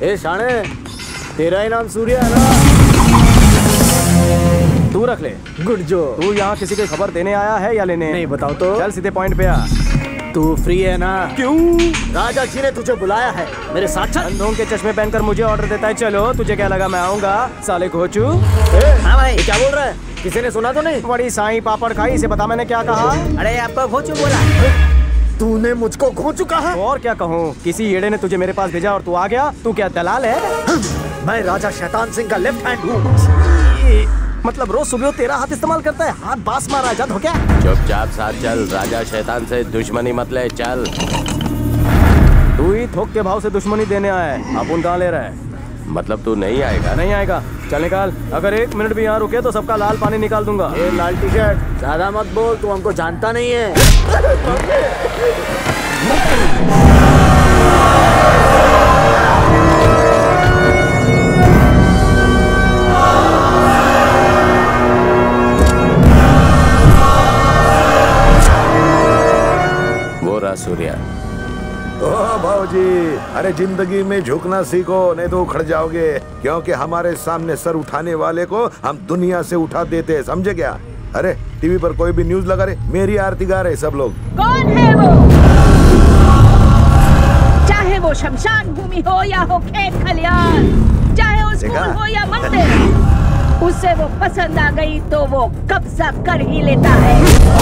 ए शाणे, तेरा ही नाम सूर्य है ना? तू रख ले। गुड जो। तू यहाँ किसी की खबर देने आया है या लेने? नहीं, बताओ तो। चल सीधे पॉइंट पे आ। तू फ्री है ना? क्यों? राजा जी ने तुझे बुलाया है मेरे साथ। अंधों के चश्मे पहनकर मुझे ऑर्डर देता है। चलो, तुझे क्या लगा मैं आऊंगा? साले घोचू। हाँ भाई, क्या बोल रहा है? किसी ने सुना तो नहीं? बड़ी साईं पापड़ खाई, इसे बता मैंने क्या कहा? अरे आपका घोचू बोला। तूने मुझको घोचू कहा? और क्या कहूँ? किसी येड़े ने तुझे मेरे पास भेजा और तू आ गया? तू क्या दलाल है? मैं राजा शैतान सिंह का लेफ्ट हैंड हूँ। मतलब रोज सुबह तेरा हाथ इस्तेमाल करता है? हाथ बास मारा जा तो क्या? चुपचाप साथ चल, राजा शैतान से दुश्मनी मत ले, चल। तू ही थोक के भाव से दुश्मनी देने आया है, अपन कहाँ ले रहा है? मतलब तू नहीं आएगा? नहीं आएगा, चल निकाल। अगर 1 मिनट भी यहाँ रुके तो सबका लाल पानी निकाल दूंगा। ए लाल टी शर्ट, ज्यादा मत बोल, तू हमको जानता नहीं है। वो रहा सूर्या। ओह भाऊजी, अरे जिंदगी में झुकना सीखो, नहीं तो उखड़ जाओगे। क्योंकि हमारे सामने सर उठाने वाले को हम दुनिया से उठा देते हैं, समझे क्या? अरे टीवी पर कोई भी न्यूज लगा रहे, मेरी आरती गा रहे सब लोग। कौन है वो? चाहे वो शमशान भूमि हो या हो खेत खलियान, चाहे वो स्कूल हो या मंदिर, उससे वो पसंद आ गई तो वो कब्जा कर ही लेता है।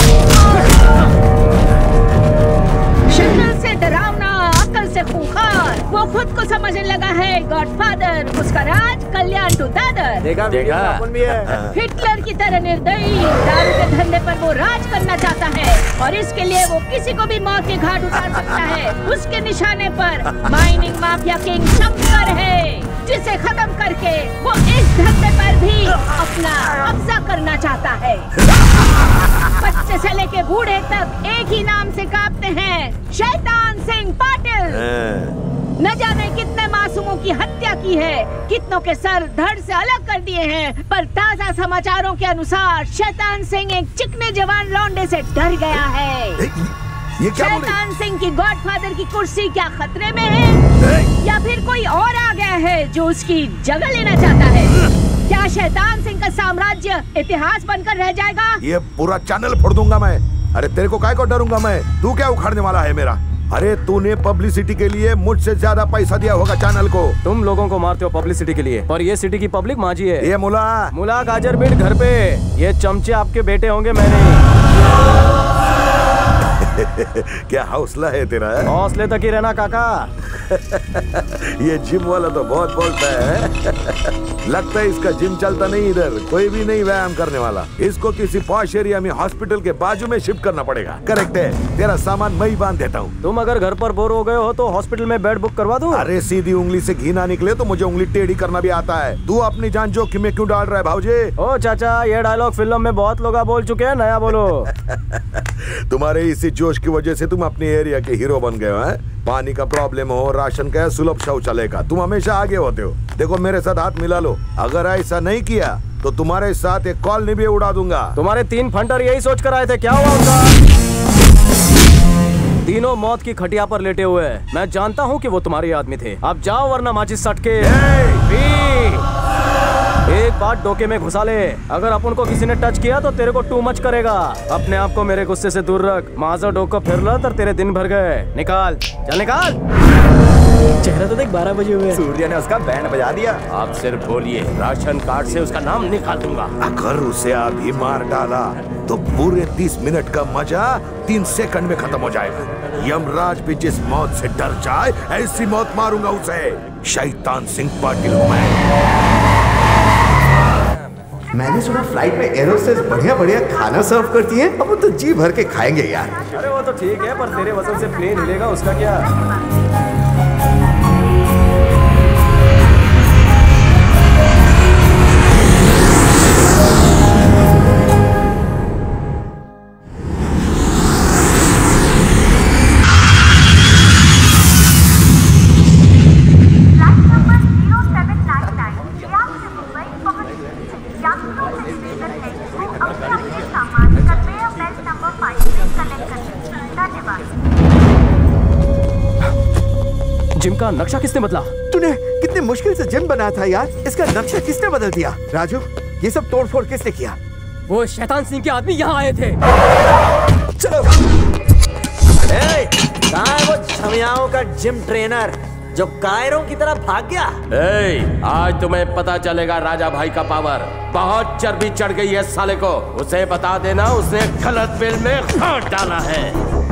शक्ल से डरावना, अकल से खूंखार, वो खुद को समझने लगा है गॉडफादर। उसका राज कल्याण टू दादर। देखा? अपन भी है। हिटलर की तरह निर्दयी, दारू के धंधे पर वो राज करना चाहता है और इसके लिए वो किसी को भी मौत के घाट उतार सकता है। उसके निशाने पर माइनिंग माफिया किंग शंकर है, जिसे खत्म करके वो इस धंधे पर भी अपना कब्जा करना चाहता है। बच्चे से लेके बूढ़े तक एक ही नाम से कांपते हैं, शैतान सिंह पाटिल। न जाने कितने मासूमों की हत्या की है, कितनों के सर धड़ से अलग कर दिए हैं, पर ताजा समाचारों के अनुसार शैतान सिंह एक चिकने जवान लौंडे से डर गया है। ये क्या बोले? शैतान सिंह की गॉडफादर की कुर्सी क्या खतरे में है या फिर कोई और आ गया है जो उसकी जगह लेना चाहता है? क्या शैतान सिंह का साम्राज्य इतिहास बनकर रह जाएगा? ये पूरा चैनल फोड़ दूंगा मैं। अरे तेरे को काय को डरूंगा मैं? तू क्या उखाड़ने वाला है मेरा? अरे तूने पब्लिसिटी के लिए मुझसे ज्यादा पैसा दिया होगा चैनल को। तुम लोगों को मारते हो पब्लिसिटी के लिए, पर ये सिटी की पब्लिक मांझी है। ये मुला गाजर बीट घर पे, ये चमचे आपके बेटे होंगे, मैंने। क्या हौसला है तेरा? हौसले तक ही रहना काका। ये जिम वाला तो बहुत बोलता है। लगता है इसका जिम चलता नहीं इधर, कोई भी नहीं व्यायाम करने वाला। इसको किसी पॉश एरिया में हॉस्पिटल के बाजू में शिफ्ट करना पड़ेगा। करेक्ट है, तेरा सामान मैं ही बांध देता हूँ। तुम अगर घर पर बोर हो गए हो तो हॉस्पिटल में बेड बुक करवा दूं? अरे सीधी उंगली से घी ना निकले तो मुझे उंगली टेढ़ी करना भी आता है। तू अपनी जान जोखिम में क्यों डाल रहा है भाऊजी? ओ चाचा, ये डायलॉग फिल्म में बहुत लोग बोल चुके हैं, नया बोलो। तुम्हारे इसी जोश की वजह से तुम अपने एरिया के हीरो बन गए हो। पानी का प्रॉब्लम हो, राशन का, सुलभ शौचालय का, तुम हमेशा आगे होते हो। देखो मेरे साथ हाथ मिला लो, अगर ऐसा नहीं किया तो तुम्हारे साथ एक कॉलोनी भी उड़ा दूंगा। तुम्हारे 3 फंटर यही सोच कर आए थे, क्या हुआ उनका? तीनों मौत की खटिया पर लेटे हुए हैं। मैं जानता हूँ कि वो तुम्हारे आदमी थे। अब जाओ वरना माचिस सट के एक बात डोके में घुसा ले। अगर अपन को किसी ने टच किया तो तेरे को टू मच करेगा। अपने आप को मेरे गुस्से से दूर रख। माजा डोका फिर ला तो तेरे दिन भर गए। निकाल, चल निकाल। चेहरा तो देख 12 बजे हुए। सूर्य ने उसका बैंड बजा दिया। आप सिर्फ बोलिए, राशन कार्ड से उसका नाम निकाल दूंगा। अगर उसे अभी मार डाला तो पूरे 30 मिनट का मजा 3 सेकंड में खत्म हो जाएगा। यमराज भी जिस मौत से डर जाए ऐसी मौत मारूंगा उसे। शैतान सिंह पाटिल हूँ मैंने सुना फ्लाइट में एरोस्टेस बढ़िया बढ़िया खाना सर्व करती है। अब वो तो जी भर के खाएंगे यार। अरे वो तो ठीक है, पर तेरे वजन से प्लेन हिलेगा, उसका क्या? इसका नक्शा किसने बदला? तूने कितने मुश्किल से जिम बनाया था यार, इसका नक्शा किसने बदल दिया? राजू, ये सब तोड़फोड़ किसने किया? वो शैतान सिंह के आदमी यहाँ आए थे। चलो। कहाँ है वो छमियाओं का जिम ट्रेनर जो कायरों की तरह भाग गया? आज तुम्हें पता चलेगा राजा भाई का पावर। बहुत चर्बी चढ़ गई है साले को। उसे बता देना उसने गलत बिल में हाथ डाला है।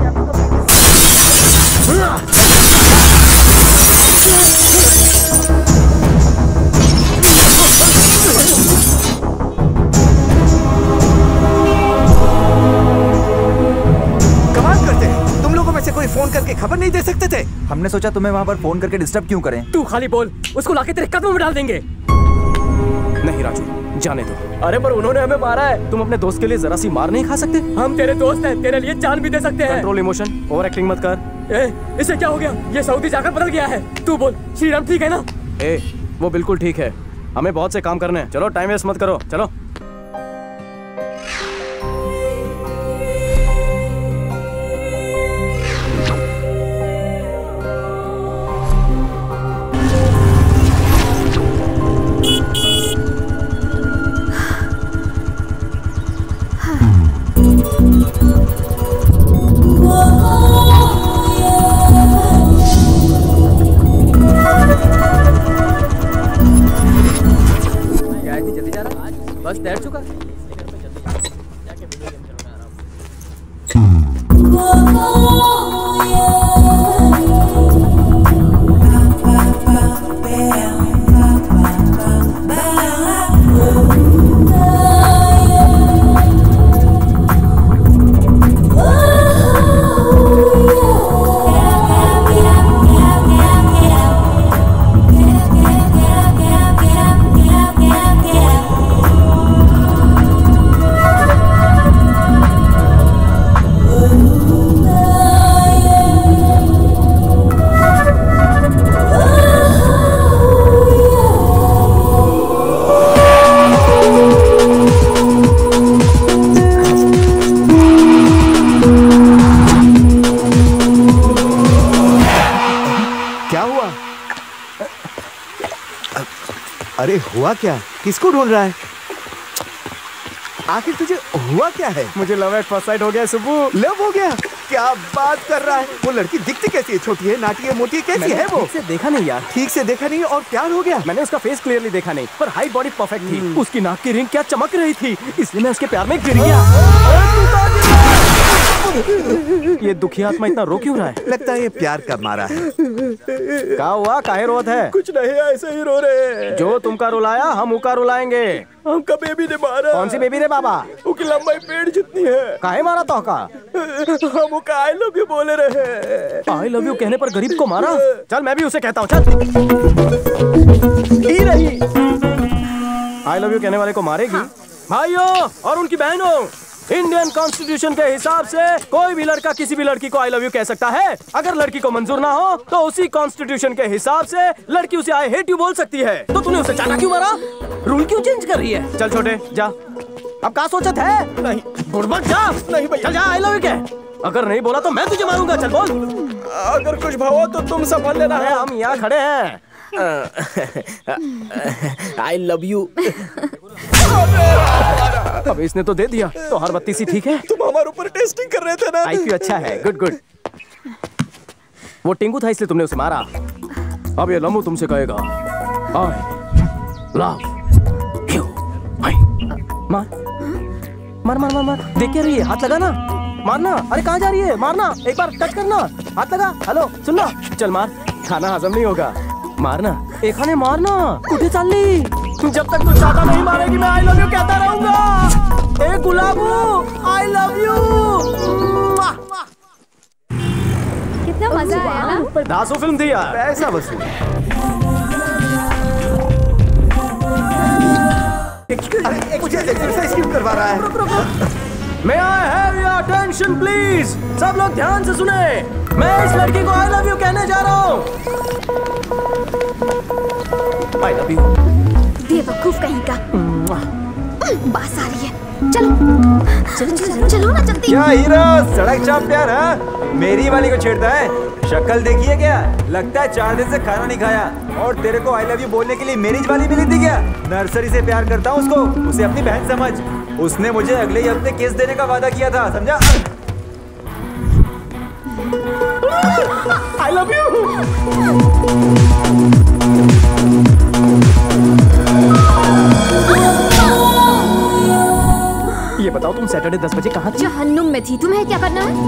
कमाल करते हैं, तुम लोगों में से कोई फोन करके खबर नहीं दे सकते थे? हमने सोचा तुम्हें वहाँ पर फोन करके डिस्टर्ब क्यों करें। तू खाली बोल, उसको लाके तेरे कदमों में डाल देंगे। नहीं राजू, जाने दो। अरे पर उन्होंने हमें मारा है, तुम अपने दोस्त के लिए जरा सी मार नहीं खा सकते? हम तेरे दोस्त हैं, तेरे लिए जान भी दे सकते हैं। कंट्रोल इमोशन, ओवर एक्टिंग मत कर। इसे क्या हो गया? ये सऊदी जाकर बदल गया है। तू बोल, श्रीराम ठीक है ना? वो बिल्कुल ठीक है। हमें बहुत से काम करने हैं। चलो टाइम वेस्ट मत करो, चलो। बस तैर चुका। अरे हुआ क्या? किसको ढूंढ रहा है? आखिर तुझे हुआ क्या है? मुझे लव एट फर्स्ट साइट हो गया सुब्बू। लव हो गया? क्या बात कर रहा है? वो लड़की दिखती कैसी है? छोटी है, नाटी है, मोटी है, कैसी है वो? ठीक से देखा नहीं यार। ठीक से देखा नहीं और प्यार हो गया? मैंने उसका फेस क्लियरली देखा नहीं, पर हाइट बॉडी परफेक्ट थी। उसकी नाक की रिंग क्या चमक रही थी, इसलिए मैं उसके प्यार में गिर गया। ये दुखी आत्मा इतना रो क्यों रहा है? लगता है ये प्यार का मारा है। क्या हुआ? काहे रोत है? कुछ नहीं, ऐसे ही रो रहे हैं। जो तुमका रुलाया हम उका रुलाएंगे। हमका बेबी ने मारा। कौन सी बेबी रे बाबा? उसकी लंबाई पेड़ जितनी है। काहे मारा तो का? हम उसका आई लव यू बोले रहे। आई लव यू कहने पर गरीब को मारा? चल मैं भी उसे कहता हूँ, चल। ही रही आई लव यू कहने वाले को मारेगी। भाइयों और उनकी बहनों, इंडियन कॉन्स्टिट्यूशन के हिसाब से कोई भी लड़का किसी भी लड़की को आई लव यू कह सकता है। अगर लड़की को मंजूर ना हो तो उसी कॉन्स्टिट्यूशन के हिसाब से लड़की उसे आई हेट यू बोल सकती है। तो तूने उसे चाटा क्यों मारा? रूल क्यों चेंज कर रही है? चल छोटे जा, अब क्या सोचत है? नहीं बुड़बक जा। नहीं भैया, चल जा, आई लव यू कह। अगर नहीं बोला तो मैं तुझे मारूंगा। चल बोल। अगर कुछ भाव तो तुम संभाल लेना है। हम यहाँ खड़े हैं। I love you. अब इसने तो दे दिया, तो हर बत्ती सी ठीक है। तुम हमारे ऊपर टेस्टिंग कर रहे थे ना। आईक्यू अच्छा है, गुड गुड। वो टिंगू था इसलिए तुमने उसे मारा। अब ये लम्बू तुमसे कहेगा आई लव यू। मार मार मार मार मार। देख क्या रही है? हाथ लगा ना, मारना। अरे कहाँ जा रही है? मारना, एक बार टच करना, हाथ लगा। हेलो सुनना, चल मार, खाना हजम नहीं होगा। मारना एक खाने, मारना। कुठे चालली? जब तक तू चाटा नहीं मारेगी मैं आई लव यू कहता रहूंगा। ए गुलाबू, आई लव यू। कितना मजा आया ना? दासू फिल्म थी यार। पैसा वसूल। मुझे एक्सरसाइज क्यों करवा रहा है? May I have your attention please? सब लोग ध्यान से सुने। मैं इस लड़की को आई लव यू कहने जा रहा हूँ। I love you. बेवकूफ कहीं का। बास आ रही है। चलो चलो चलो चलो ना जल्दी। क्या हीरो, सड़क चैंपियन है? मेरी वाली को छेड़ता है? शक्ल देखिए क्या, लगता है 4 दिन से खाना नहीं खाया। और तेरे को आई लव यू बोलने के लिए मेरी वाली मिली थी क्या? नर्सरी से प्यार करता हूँ उसको, उसे अपनी बहन समझ। उसने मुझे अगले ही हफ्ते केस देने का वादा किया था, समझा? I love you. ये बताओ तुम सैटरडे 10 बजे कहाँ थी? जहन्नुम में थी। तुम्हें क्या करना है?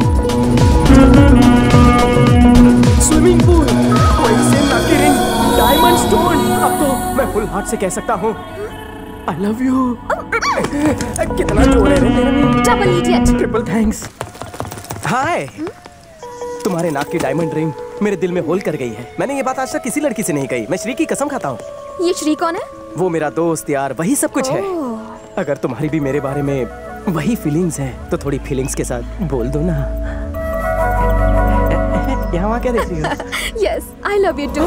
स्विमिंग पूल, वहीं से नाकी रिंग, डायमंड स्टोन। अब तो मैं फुल हार्ट से कह सकता हूँ आई लव यू। कितना जोर है रे तेरे में। Double idiot. Triple thanks. हाय, तुम्हारे नाक की डायमंड रिंग मेरे दिल में होल कर गई है। मैंने ये बात आज तक किसी लड़की से नहीं कही। मैं श्री की कसम खाता हूँ। ये श्री कौन है? वो मेरा दोस्त यार, वही सब कुछ है। अगर तुम्हारी भी मेरे बारे में वही फीलिंग्स है तो थोड़ी फीलिंग्स के साथ बोल दो ना। यहाँ वहाँ क्या देख रही हो? Yes, I love you too.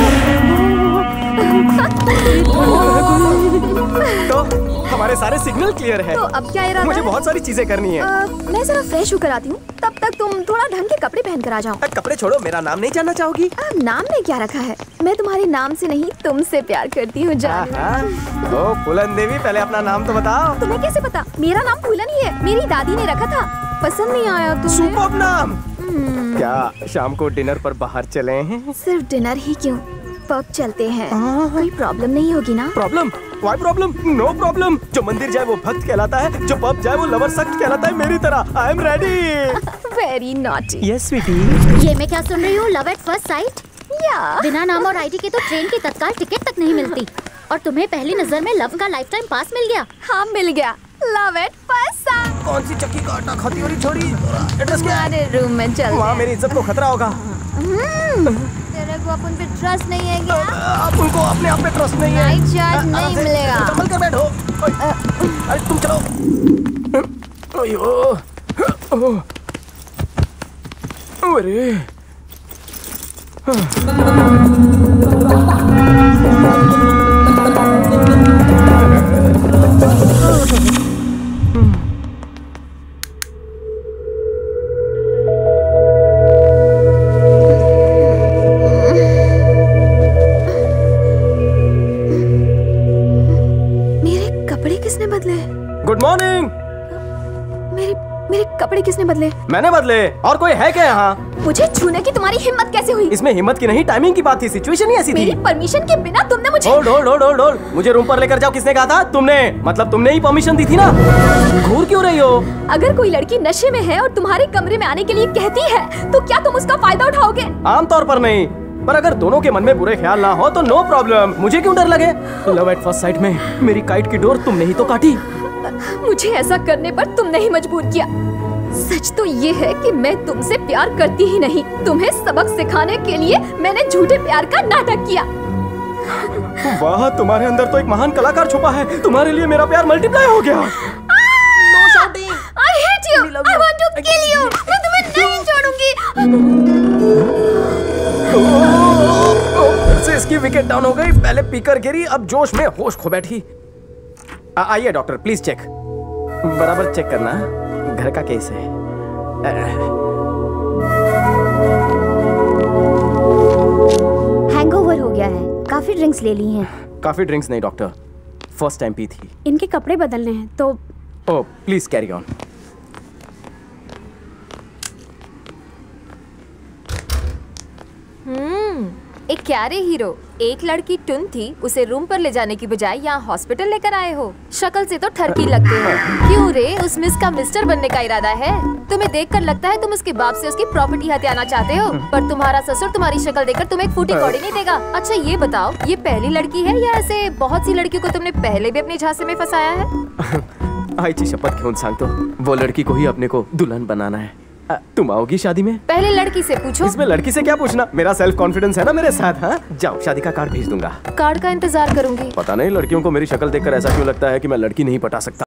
तो हमारे सारे सिग्नल क्लियर है। तो अब क्या इरादा मुझे है? बहुत सारी चीजें करनी है। मैं जरा फ्रेश होकर आती हूँ, तब तक तुम थोड़ा ढंग के कपड़े पहन कर आ जाओ। कपड़े छोड़ो, मेरा नाम नहीं जानना चाहोगी? नाम में क्या रखा है? मैं तुम्हारे नाम से नहीं तुमसे प्यार करती हूँ जान। ओ फूलन देवी, पहले अपना नाम तो बताओ। तुम्हें कैसे पता? मेरा नाम फूलन ही है, मेरी दादी ने रखा था। पसंद नहीं आया तुम्हें? सुपर्ब नाम। क्या शाम को डिनर पर बाहर चले हैं? सिर्फ डिनर ही क्यों, पब चलते हैं। कोई प्रॉब्लम नहीं होगी ना? Problem? Why problem? No problem. जो मंदिर जाए वो भक्त कहलाता है, जो पब जाए वो लवर सख्त कहलाता है। मेरी तरह I am ready. Very naughty. Yes sweetie. ये मैं क्या सुन रही हूँ? Love at first sight? या बिना नाम और आईडी के तो ट्रेन की तत्काल टिकट तक नहीं मिलती, और तुम्हें पहली नजर में लव का लाइफ टाइम पास मिल गया। हाँ मिल गया। Love at first sight. कौन सी चक्की का आटा खाती हो रही छोरी? एड्रेस क्या है? तुम्हारे रूम में चल। वहाँ मेरी इज्जत को खतरा होगा। तेरे को अपन पे ट्रस्ट नहीं है क्या? आप उनको अपने आप पे ट्रस्ट नहीं है। नाइट चार्ज नहीं मिलेगा। संभल कर बैठो। अरे तुम चलो। अयो। अरे गुड मॉर्निंग। मेरे कपड़े किसने बदले? मैंने बदले, और कोई है क्या यहाँ? मुझे छूने की तुम्हारी हिम्मत कैसे हुई? इसमें हिम्मत की नहीं, टाइमिंग की बात थी। सिचुएशन ही ऐसी थी। मेरी परमिशन के बिना तुमने मुझे होल्ड। मुझे रूम पर लेकर जाओ किसने कहा था? तुमने। मतलब तुमने ही परमिशन दी थी ना। घूर क्यों रही हो? अगर कोई लड़की नशे में है और तुम्हारे कमरे में आने के लिए कहती है तो क्या तुम उसका फायदा उठाओगे? आमतौर पर नहीं, पर अगर दोनों के मन में बुरे ख्याल ना हो तो नो प्रॉब्लम। मुझे क्यों डर लगे? लव एट फर्स्ट साइट में मेरी काइट की डोर तुमने ही तो काटी। मुझे ऐसा करने पर तुमने ही मजबूर किया। सच तो ये है कि मैं तुमसे प्यार करती ही नहीं। तुम्हें सबक सिखाने के लिए मैंने झूठे प्यार का नाटक किया। वाह, तुम्हारे अंदर तो एक महान कलाकार छुपा है। तुम्हारे लिए मेरा प्यार मल्टीप्लाई हो गया। No shouting. I hate you. I want to kill you. मैं तुम्हें नहीं छोड़ूंगी। फिर से इसकी विकेट डाउन हो गई। पहले पीकर गिरी, अब जोश में होश खो बैठी। आइए डॉक्टर, प्लीज चेक। बराबर चेक करना, घर का केस है। हैंगओवर हो गया है, काफी ड्रिंक्स ले ली हैं। काफी ड्रिंक्स नहीं डॉक्टर, फर्स्ट टाइम पी थी। इनके कपड़े बदलने हैं तो। Oh please carry on. एक क्या रे हीरो, एक लड़की टुन थी, उसे रूम पर ले जाने की बजाय यहाँ हॉस्पिटल लेकर आए हो। शक्ल से तो ठरकी लगते हो। क्यों रे, उस मिस का मिस्टर बनने का इरादा है? तुम्हें देखकर लगता है तुम उसके बाप से उसकी प्रॉपर्टी हथियाना चाहते हो, पर तुम्हारा ससुर तुम्हारी शक्ल देखकर तुम्हें एक फूटी कौड़ी नहीं देगा। अच्छा ये बताओ, ये पहली लड़की है या ऐसे बहुत सी लड़कियों को तुमने पहले भी अपने झांसे में फंसाया है? आईची शपथ घेऊन सांगतो, वो लड़की को ही अपने को दुल्हन बनाना है। तुम आओगी शादी में? पहले लड़की से पूछो। इसमें लड़की से क्या पूछना, मेरा सेल्फ कॉन्फिडेंस है ना मेरे साथ। हाँ जाओ, शादी का कार्ड भेज दूंगा। कार्ड का इंतजार करूंगी। पता नहीं लड़कियों को मेरी शक्ल देखकर ऐसा क्यों लगता है कि मैं लड़की नहीं पटा सकता।